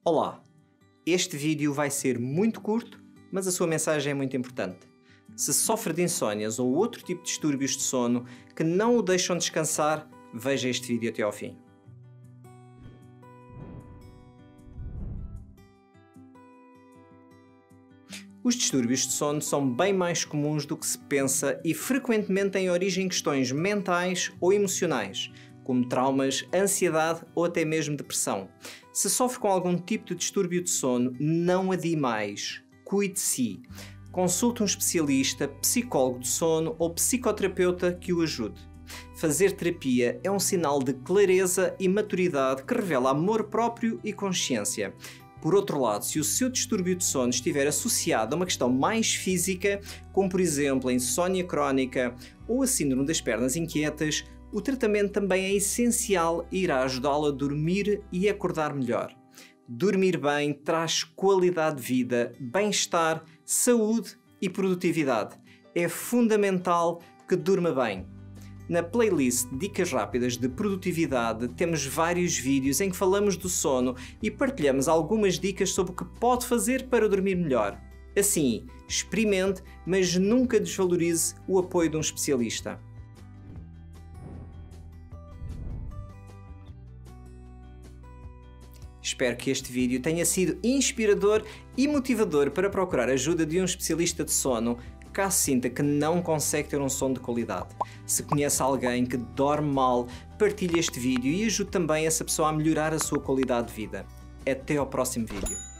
Olá, este vídeo vai ser muito curto, mas a sua mensagem é muito importante. Se sofre de insónias ou outro tipo de distúrbios de sono que não o deixam descansar, veja este vídeo até ao fim. Os distúrbios de sono são bem mais comuns do que se pensa e frequentemente têm origem em questões mentais ou emocionais, como traumas, ansiedade ou até mesmo depressão. Se sofre com algum tipo de distúrbio de sono, não adie mais. Cuide de si. Consulte um especialista, psicólogo de sono ou psicoterapeuta que o ajude. Fazer terapia é um sinal de clareza e maturidade que revela amor próprio e consciência. Por outro lado, se o seu distúrbio de sono estiver associado a uma questão mais física, como por exemplo a insónia crónica ou a síndrome das pernas inquietas, o tratamento também é essencial e irá ajudá-lo a dormir e acordar melhor. Dormir bem traz qualidade de vida, bem-estar, saúde e produtividade. É fundamental que durma bem. Na playlist Dicas Rápidas de Produtividade temos vários vídeos em que falamos do sono e partilhamos algumas dicas sobre o que pode fazer para dormir melhor. Assim, experimente, mas nunca desvalorize o apoio de um especialista. Espero que este vídeo tenha sido inspirador e motivador para procurar ajuda de um especialista de sono, caso sinta que não consegue ter um sono de qualidade. Se conhece alguém que dorme mal, partilhe este vídeo e ajude também essa pessoa a melhorar a sua qualidade de vida. Até ao próximo vídeo.